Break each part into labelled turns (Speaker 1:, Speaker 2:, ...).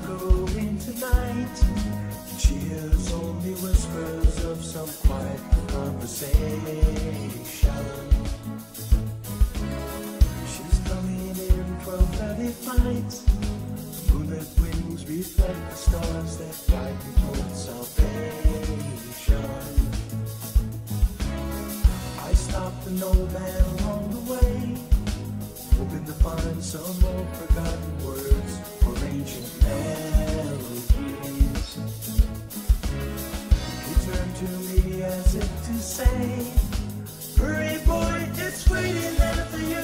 Speaker 1: echoing tonight. She hears only whispers of some quiet conversation. She's coming in 12:30 flight. Moonlit wings reflect the stars that guide me towards salvation. I stopped an old man along the way, hoping to find some more forgotten words or ancient melodies. He turned to me as if to say, "Hurry, boy, it's waiting there for you."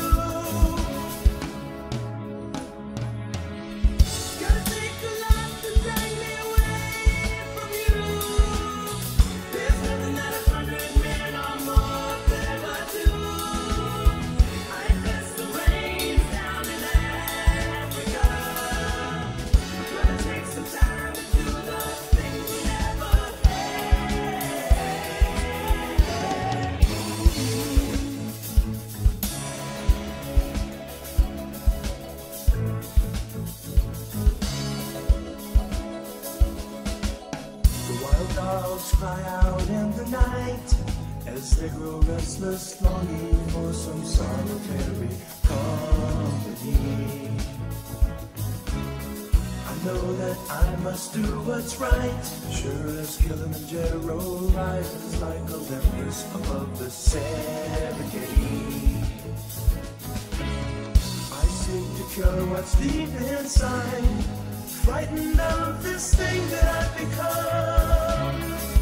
Speaker 1: Gotta take a lot to drag me away from you. There's nothing that 100 men or more could ever do. I press the rains down in Africa. Gonna take some time to do the things you never The wild dogs cry out in the night as they grow restless, longing for some solitary company. I know that I must do what's right, sure as Kilimanjaro rises like Olympus above the Serengeti. I seek to cure what's deep inside, frightened of this thing that I've become.